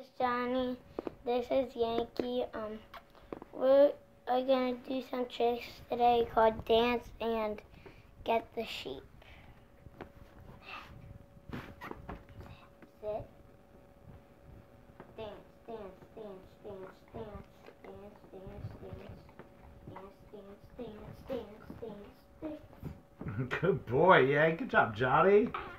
is Johnny. This is Yankee. We are gonna do some tricks today called dance and get the sheep. Sit. Dance, dance, dance, dance, dance, dance, dance, dance, dance, dance, dance, dance, dance, dance. Good boy, yeah. Good job, Johnny.